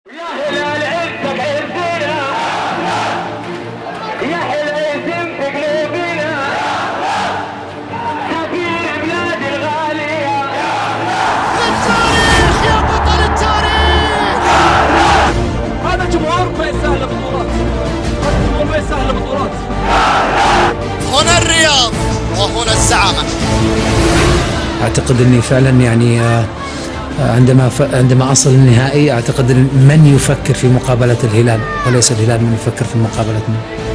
يا هلال عزك عزنا، يا حليتم في قلوبنا، سفير بلاد الغالية، للتاريخ يا بطل التاريخ. هذا الجمهور ما يستاهل بطولات، هذا الجمهور ما يستاهل بطولات. هنا الرياض وهنا الزعامة. أعتقد أني فعلا يعني عندما أصل النهائي أعتقد أن من يفكر في مقابلة الهلال وليس الهلال من يفكر في مقابلتنا.